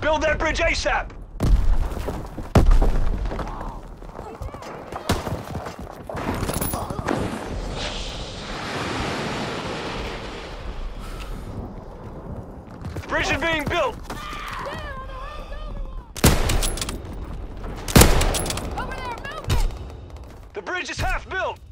Build that bridge ASAP! Bridge is being built! The bridge is half built!